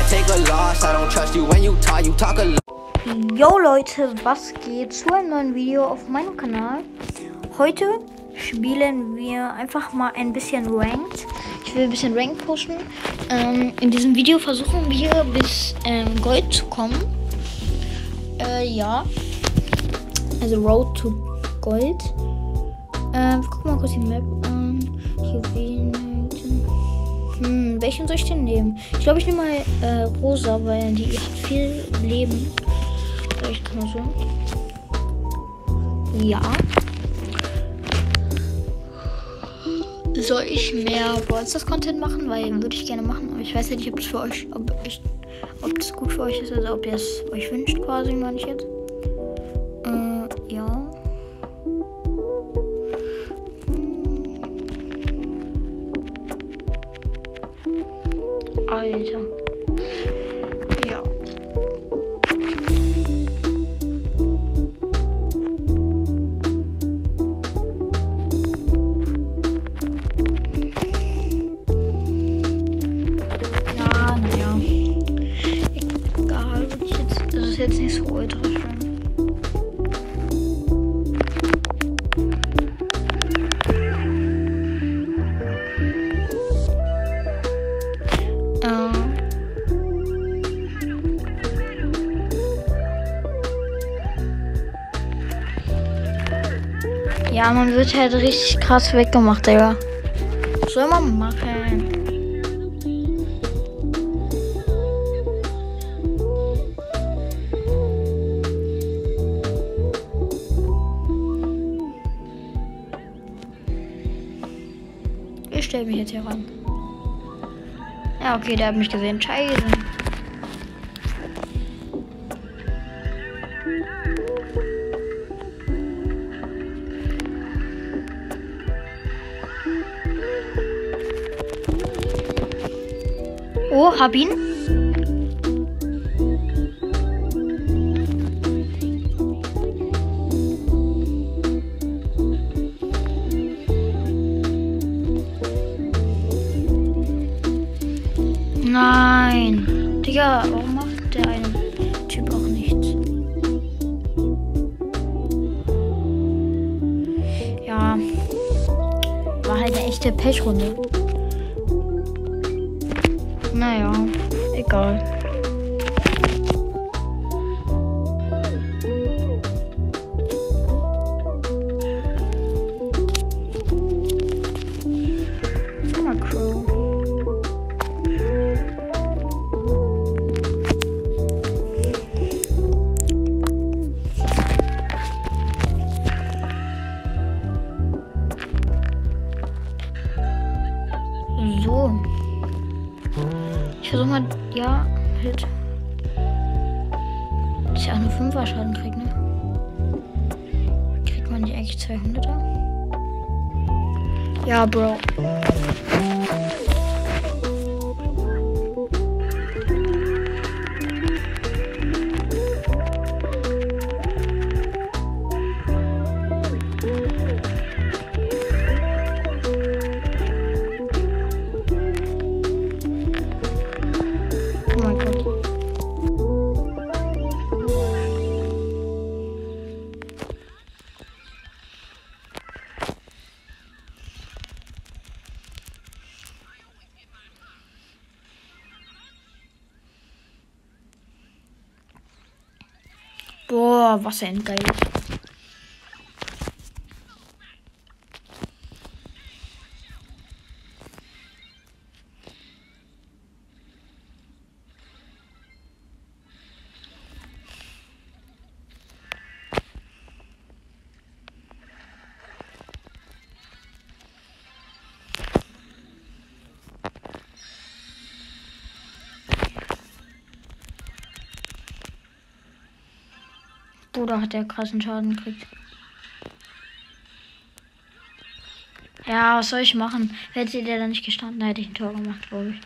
can't take a loss. I don't trust you when you talk a lot. Yo Leute, was geht zu einem neuen Video auf meinem Kanal? Heute spielen wir einfach mal ein bisschen Ranked. Ich will ein bisschen Ranked pushen. In diesem Video versuchen wir bis Gold zu kommen. Ja. Also Road to Gold. Guck mal kurz die Map an. Hier welchen soll ich denn nehmen? Ich glaube, ich nehme mal Rosa, weil die hat viel Leben. Ich kann mal so. Ja. Soll ich mehr Brawl Stars Content machen? Weil würde ich gerne machen. Aber ich weiß ja nicht, ob das für euch, ob das gut für euch ist, also ob ihr es euch wünscht, quasi, meine ich jetzt. Ja. Alter. Ja. Ja, naja. Egal, das ist jetzt nicht so ultra schlimm. Ja, man wird halt richtig krass weggemacht, Digga. Was soll man machen? Ich stelle mich jetzt hier ran. Ja, okay, der hat mich gesehen. Scheiße. Oh, hab ihn. Nein. Digga, warum macht der eine Typ auch nichts? Ja. War halt eine echte Pechrunde. Naja, egal. Mal Crow. So. Ich versuche mal, ja, Hit. Dass ich auch nur 5er Schaden kriege, ne? Kriegt man nicht eigentlich 200er? Ja, Bro. Boah, was ein geil. Bruder hat der krassen Schaden gekriegt. Ja, was soll ich machen? Hätte der da nicht gestanden, hätte ich ein Tor gemacht, glaube ich.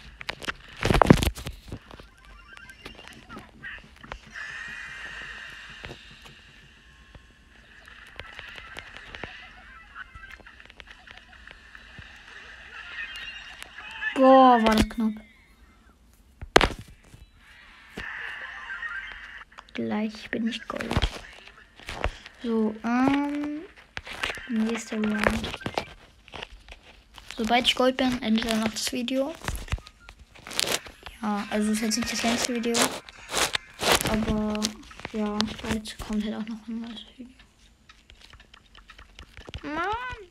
Boah, war das knapp. Gleich bin ich Gold. So, nächster Round. Sobald ich Gold bin, endet dann noch das Video. Ja, also ist jetzt nicht das längste Video. Aber ja, bald kommt halt auch noch ein neues Video. Mann!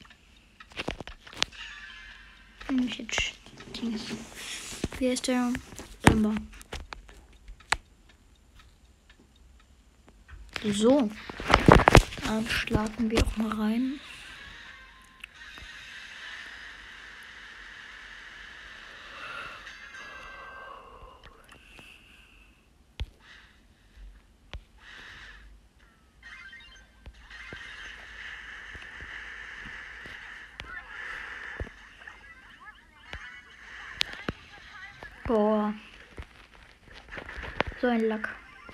Ich jetzt Dings. Wie heißt der? Limber. So. Dann schlagen wir auch mal rein. Boah. So ein Lack.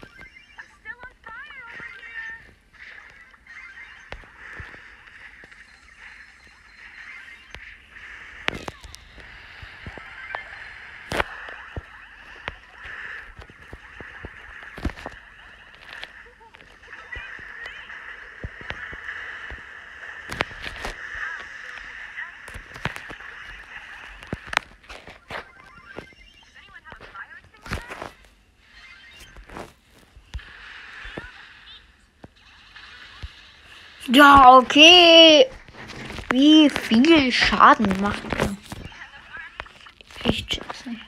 Ja, okay. Wie viel Schaden macht er? Ich check's nicht.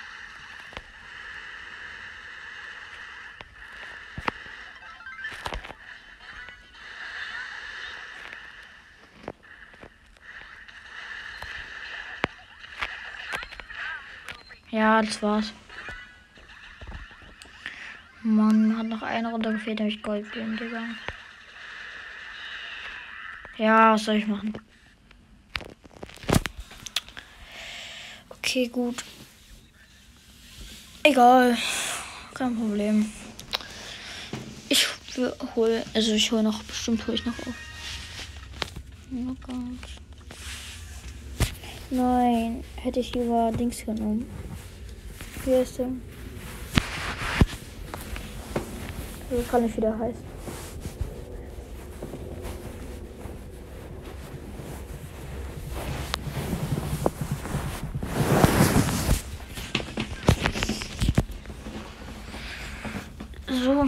Ja, das war's. Mann, hat noch eine Runde gefehlt, damit ich Gold bin, Digga. Ja, was soll ich machen? Okay, gut. Egal. Kein Problem. Ich hole noch, bestimmt hole ich noch auf. Oh Gott. Nein, hätte ich lieber Dings genommen. Wie ist der? So kann ich wieder heißen. So.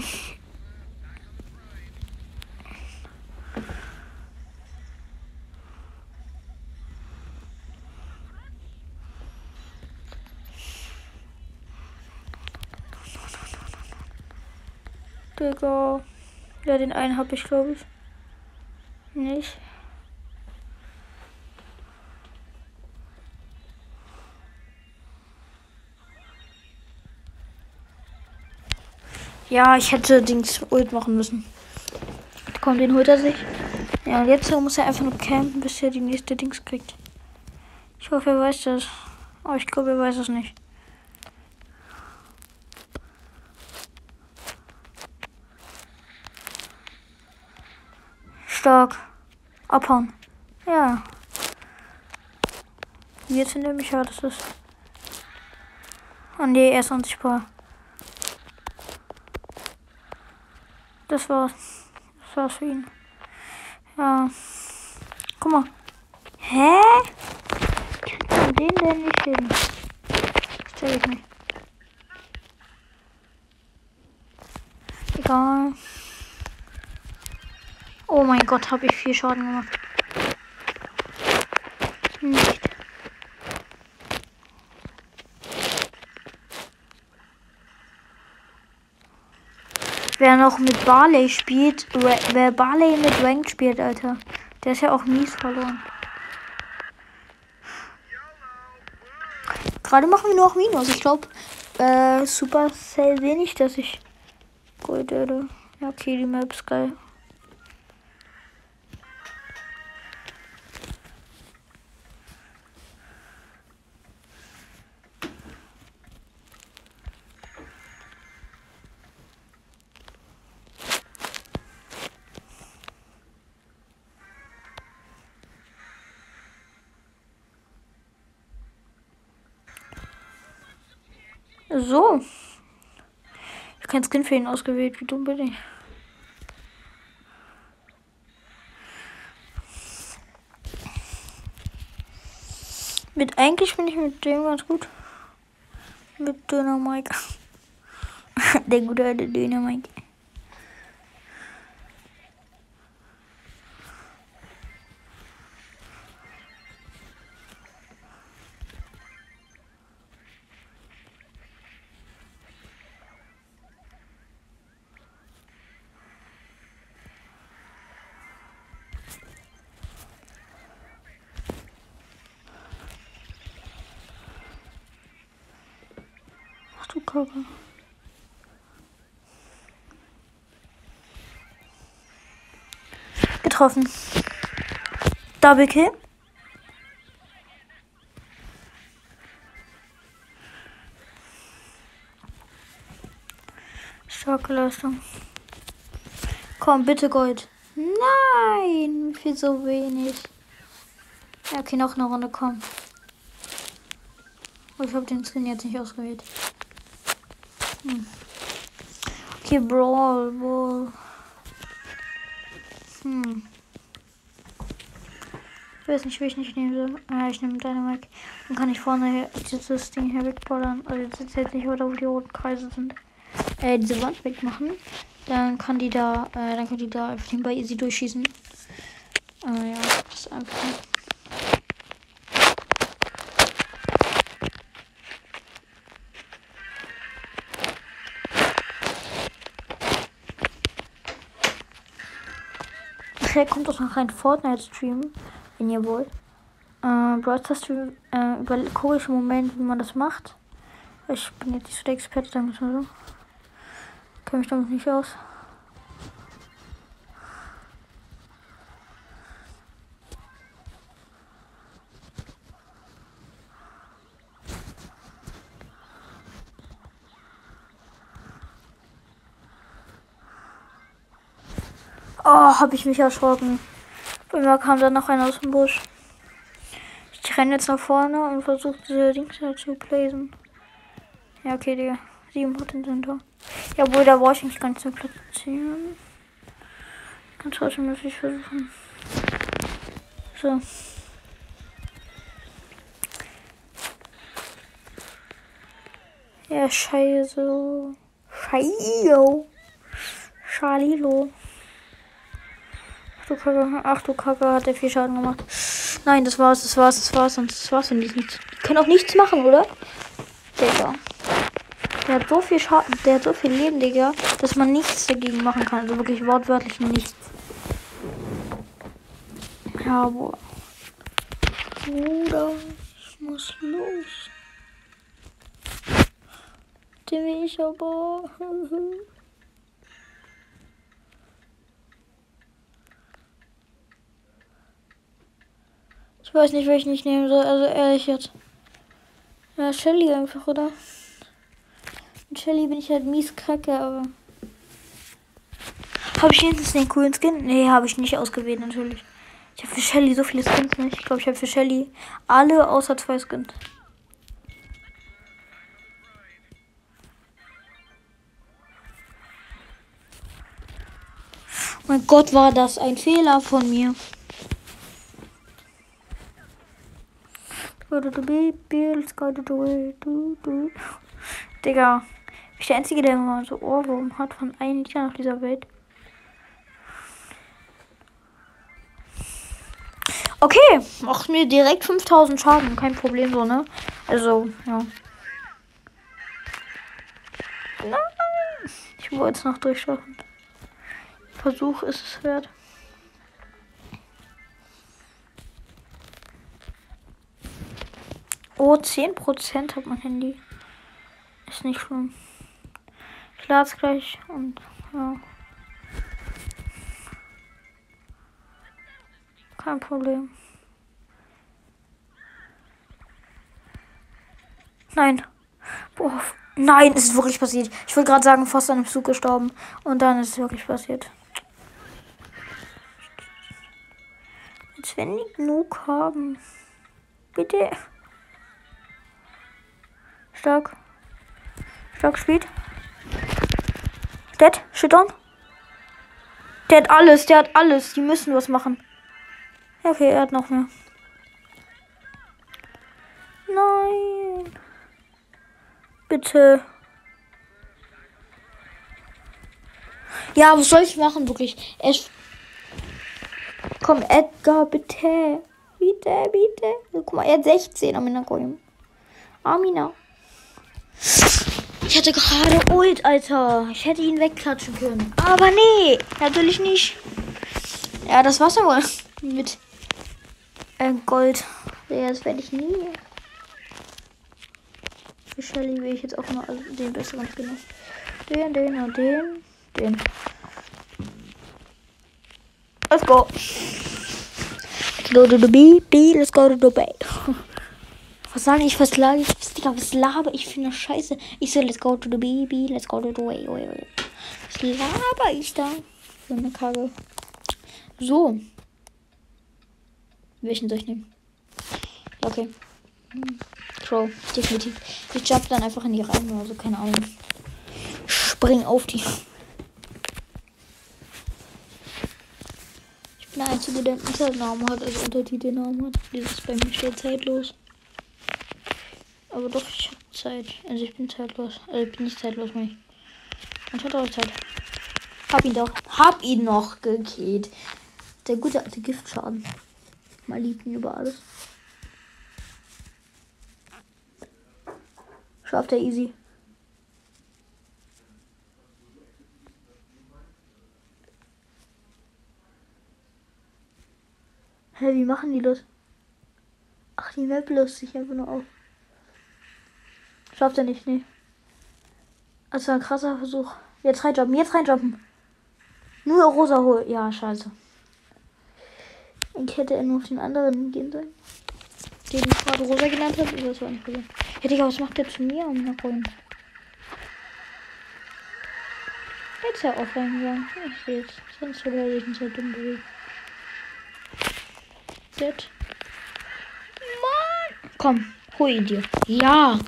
Digga. Ja, den einen habe ich, glaube ich. Nicht. Ja, ich hätte Dings Ult machen müssen. Komm, den holt er sich. Ja, und jetzt muss er einfach nur campen, bis er die nächste Dings kriegt. Ich hoffe, er weiß das. Aber ich glaube, er weiß es nicht. Stark. Abhauen. Ja. Jetzt sind nämlich ja, das ist. Oh nee, er ist unsichtbar. Das war's. Das war's für ihn. Ja. Guck mal. Hä? Kann man den denn nicht sehen? Das zeig ich nicht. Egal. Oh mein Gott, habe ich viel Schaden gemacht. Nicht. Wer noch mit Barley spielt, wer Barley mit Rank spielt, Alter, der ist ja auch mies verloren. Gerade machen wir nur noch Minus. Ich glaube, Supercell wenig, dass ich Gold werde. Ja, okay, die Map ist geil. So. habe kein Skin für ihn ausgewählt. Wie dumm bin ich? Eigentlich bin ich mit dem ganz gut. Mit Döner Mike. Der gute alte Döner Mike. Ach du Kacke. Getroffen. Double Kill. Starke Leistung. Komm, bitte Gold. Nein, für so wenig. Ja, okay, noch eine Runde, komm. Oh, ich habe den Skin jetzt nicht ausgewählt. Okay, Brawl. Ich weiß nicht, wie ich nicht nehmen soll. Ich nehme Dynamite. Dann kann ich vorne dieses Ding hier wegballern. Also jetzt nicht, wo die roten Kreise sind. Diese Wand wegmachen. Dann kann die da einfach bei easy durchschießen. Ja, das ist einfach. Kommt auch noch ein Fortnite-Stream, wenn ihr wollt. Broadcast-Stream über komische Momente, wie man das macht. Ich bin jetzt nicht so der Experte, sagen wir mal so. Kenne mich damit nicht aus. Oh, habe ich mich erschrocken. Bei mir kam dann noch einer aus dem Busch. Ich renne jetzt nach vorne und versuche diese Dings zu placen. Ja, okay, Digga. 7% sind da. Ja, wohl, da brauche ich mich ganz zu platzieren. Kann trotzdem natürlich versuchen. So. Ja, scheiße. Schalilo. Ach du Kacke, hat der 4 Schaden gemacht. Nein, das war's. Sonst das war's und nichts. Die können auch nichts machen, oder? Digga. Der hat so viel Schaden, der hat so viel Leben, Digga, dass man nichts dagegen machen kann. Also wirklich wortwörtlich nichts. Ja, boah. Bruder, ich muss los. Den will ich aber. Ich weiß nicht, welchen ich nehmen soll. Also ehrlich jetzt. Ja, Shelly einfach, oder? Mit Shelly bin ich halt mies kacke, aber. Habe ich jetzt den coolen Skin? Nee, habe ich nicht ausgewählt, natürlich. Ich habe für Shelly so viele Skins nicht. Ich glaube, ich habe für Shelly alle außer 2 Skins. Mein Gott, war das ein Fehler von mir. Digga, ich bin der Einzige, der immer so Ohrwurm hat von allen Liedern auf dieser Welt. Okay, macht mir direkt 5000 Schaden, kein Problem so, ne? Also, ja. Nein! Ich wollte es noch durchschaffen. Versuch ist es wert. Oh, 10% hat mein Handy. Ist nicht schlimm. Ich lade es gleich und ja. Kein Problem. Nein. Boah. Nein, es ist wirklich passiert. Ich wollte gerade sagen, fast an dem Zug gestorben. Und dann ist es wirklich passiert. Als wenn die genug haben. Bitte. Stark. Stark spielt. Dead, shit on. Der hat alles. Die müssen was machen. Ja, okay, er hat noch mehr. Nein. Bitte. Ja, was soll ich machen, wirklich? Komm, Edgar, bitte. Bitte. Guck mal, er hat 16. Amina, komm. Amina. Ich hatte gerade Ult, Alter. Ich hätte ihn wegklatschen können. Aber nee, natürlich nicht. Ja, das war's aber mit Gold. Ja, das werde ich nie. Für Shelly will ich jetzt auch mal den besseren finden. Den und den. Let's go. Let's go to the B. Let's go to the B. Was laber ich für eine Scheiße? Ich so, let's go to the B. Let's go to the way. Was laber ich da? Für eine Kacke. So. Welchen soll ich nehmen? Okay. Crow, definitiv. Ich jump dann einfach in die Reihen oder so, keine Ahnung. Spring auf die. Ich bin der Einzige, der einen Internetnamen hat, also Untertitelnamen hat. Dieses bei mir steht zeitlos. Aber doch, ich habe Zeit. Also ich bin zeitlos. Also ich bin nicht zeitlos, meine ich. Und ich hatte auch Zeit. Hab ihn noch gekillt. Der gute alte Giftschaden. Mal liebt ihn über alles. Schafft er easy. Hä, wie machen die das? Ach, die Map löst sich einfach nur auf. Schafft er nicht, nee. Das war ein krasser Versuch. Jetzt reinjumpen. Nur rosa holen. Ja, scheiße. Ich hätte er nur auf den anderen gehen sollen. Den ich gerade rosa genannt habe. Das war nicht rosa. Ja, Digga, was macht der zu mir um nach oben? Jetzt ja auch reingegangen. Ich sehe es. Sonst würde er sich nicht so dumm bewegen. Dead. Mann! Komm, hol ihn dir. Ja!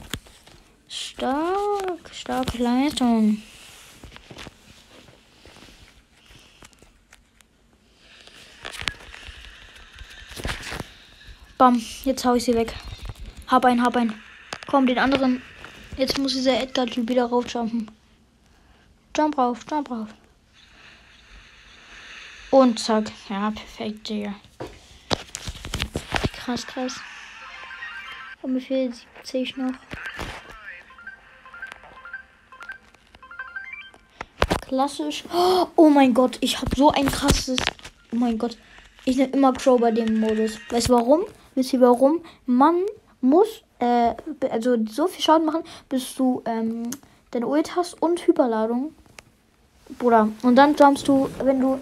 Starke Leistung. Bam, jetzt hau ich sie weg. Hab einen. Komm, den anderen. Jetzt muss dieser Edgar-Typ wieder raufjumpen. Jump rauf. Und zack. Ja, perfekt, Digga. Krass. Und mir fehlt 70 noch. Klassisch. Oh mein Gott, ich habe so ein krasses. Oh mein Gott. Ich nehme immer Crow bei dem Modus. Weißt du warum? Wisst ihr warum? Man muss also so viel Schaden machen, bis du deine Ult hast und Hyperladung. Bruder. Und dann jumpst du, wenn du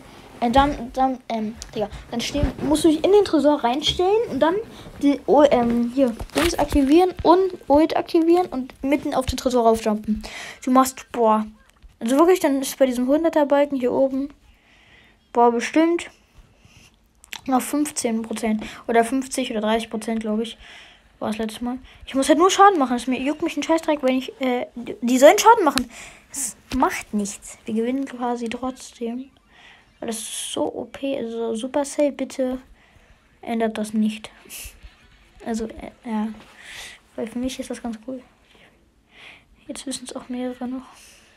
musst du dich in den Tresor reinstellen und dann die Dings aktivieren und Ult aktivieren und mitten auf den Tresor raufjumpen. Du machst, also wirklich, dann ist bei diesem 100er Balken hier oben, bestimmt noch 15% oder 50 oder 30%, glaube ich, war das letzte Mal. Ich muss halt nur Schaden machen. Es juckt mich ein Scheißdreck, wenn ich, die sollen Schaden machen. Es macht nichts. Wir gewinnen quasi trotzdem. Weil das ist so OP, also Supercell, bitte ändert das nicht. Also, ja. Weil für mich ist das ganz cool. Jetzt wissen es auch mehrere noch.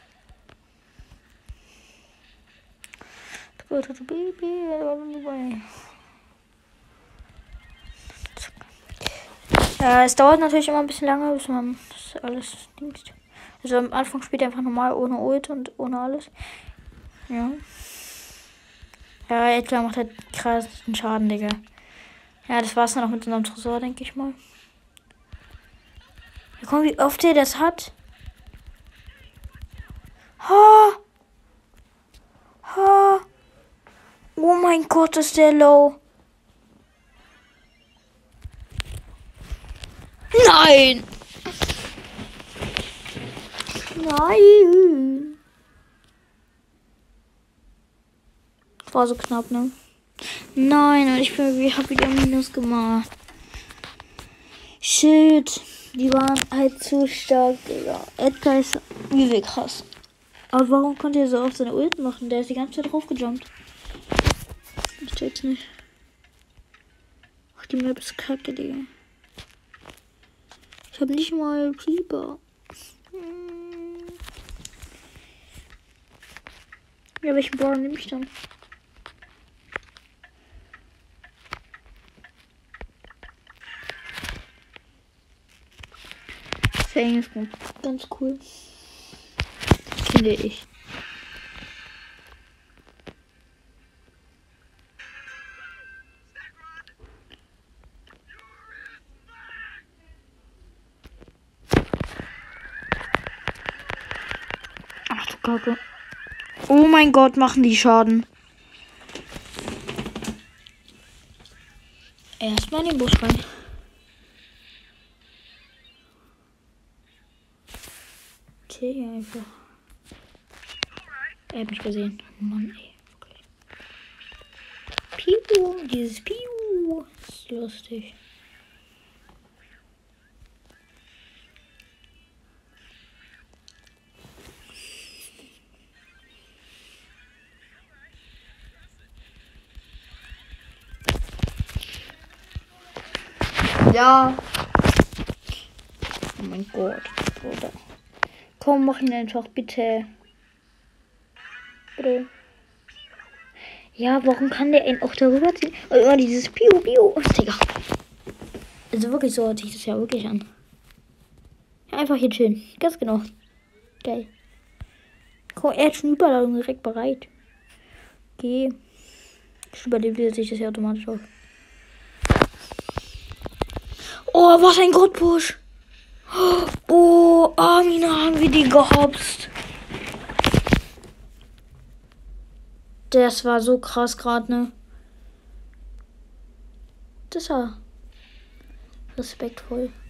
Ja, es dauert natürlich immer ein bisschen lange, bis man das alles nimmt. Also am Anfang spielt er einfach normal ohne Ult und ohne alles. Ja. Ja, Edgar macht halt krassen Schaden, Digga. Ja, das war's dann auch mit unserem Tresor, denke ich mal. Ja, komm, wie oft der das hat. Oh mein Gott, ist der low. Nein! Das war so knapp, ne? Nein, und ich hab wieder Minus gemacht. Shit. Die waren halt zu stark, Digga. Edgar ist übel krass. Aber warum konnte er so auf seine Ult machen? Der ist die ganze Zeit draufgejumpt. Ich check's nicht. Ach, die Map ist kacke, Digga. Ich hab nicht mal Creeper. Ja, welchen Brawler nehme ich dann? Fang ist ganz cool. Finde ich. Ach du Kacke. Oh mein Gott, machen die Schaden. Erstmal in den Bus rein. Okay, einfach. Er hat mich gesehen. Mann, ey. Okay. Piu, dieses Piu. Ist lustig. Ja. Oh mein Gott, Bruder. Komm, mach ihn einfach, bitte. Bitte. Ja, warum kann der ihn auch darüber ziehen? Oh, immer dieses Piu, Piu. Digga. Also wirklich so hört sich das ja wirklich an. Ja, einfach hier chillen. Ganz genau. Geil. Komm, er hat schon Überladung direkt bereit. Okay. Überlebt sich das ja automatisch auf. Oh, was ein Gottpush. Oh, Amina, haben wir die gehopst. Das war so krass gerade, ne? Das war respektvoll.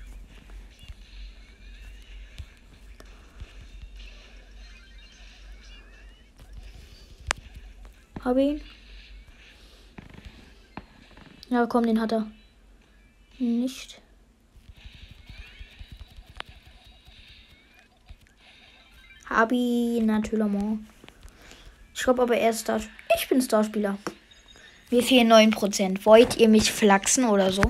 Hab ihn. Ja, komm, den hat er. Nicht. Hab ihn natürlich mal. Ich glaube aber er ist Star. Ich bin Starspieler. Mir fehlen 9%. Wollt ihr mich flachsen oder so?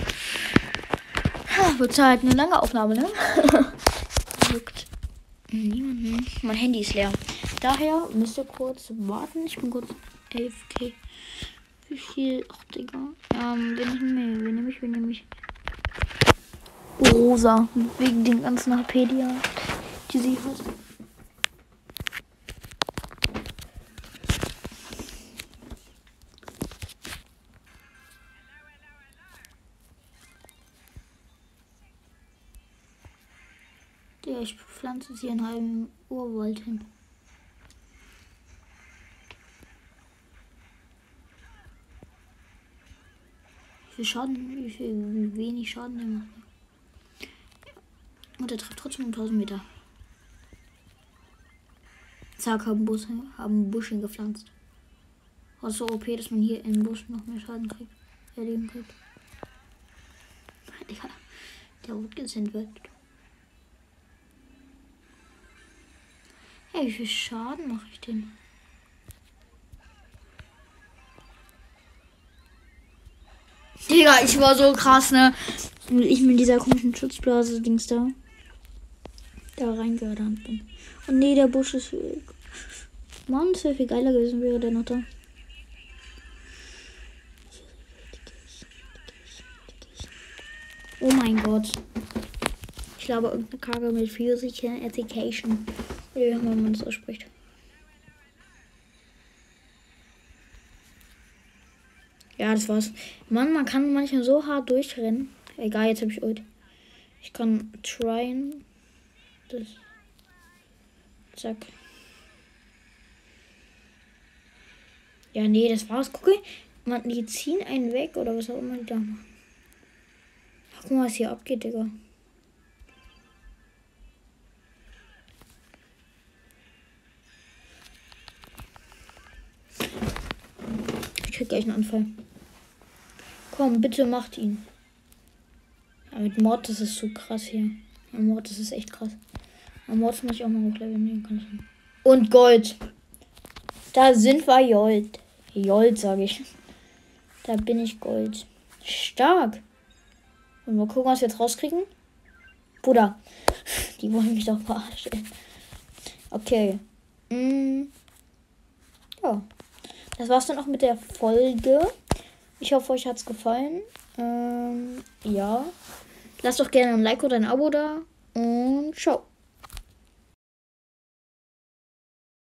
Wird halt eine lange Aufnahme, ne? Juckt niemanden. Mein Handy ist leer. Daher müsst ihr kurz warten. Ich bin kurz 11k. Wie viel? Ach, Digga. Wen nehme ich? Rosa. Wegen den ganzen HP, die sie hat. Ja, ich pflanze sie in einem Urwald hin. Wie wenig Schaden der macht. Und er trifft trotzdem 1000 Meter. Zack, haben Busch gepflanzt. Was so OP, dass man hier im Busch noch mehr Schaden kriegt. Erleben kriegt. Digga, der rot gesendet wird. Hey, wie viel Schaden mache ich denn? Digga, ich war so krass, ne? Ich mit dieser komischen Schutzblase-Dings da reingehört bin. Und nee, der Busch ist weg. Mann, es wäre viel geiler gewesen, wäre der noch da. Oh mein Gott. Ich glaube, irgendeine Karte mit Physical Education. Wie man das ausspricht. Ja, das war's. Mann, man kann manchmal so hart durchrennen. Egal, jetzt habe ich Ult. Ich kann tryen. Das. Zack. Ja, nee, das war's. Guck mal, die ziehen einen weg oder was auch immer die da machen. Ach, guck mal, was hier abgeht, Digga. Ich krieg gleich einen Anfall. Komm, bitte macht ihn. Ja, mit Mord, das ist so krass hier. Ja, Mord, das ist echt krass. Aber Mord muss ich auch mal hochleveln. Nee, kann ich nicht. Und Gold. Da sind wir Gold. Gold, sage ich. Da bin ich Gold. Stark. Und mal gucken, was wir jetzt rauskriegen. Bruder. Die wollen mich doch verarschen. Okay. Ja. Das war's dann auch mit der Folge. Ich hoffe, euch hat's gefallen. Ja. Lasst doch gerne ein Like oder ein Abo da. Und ciao.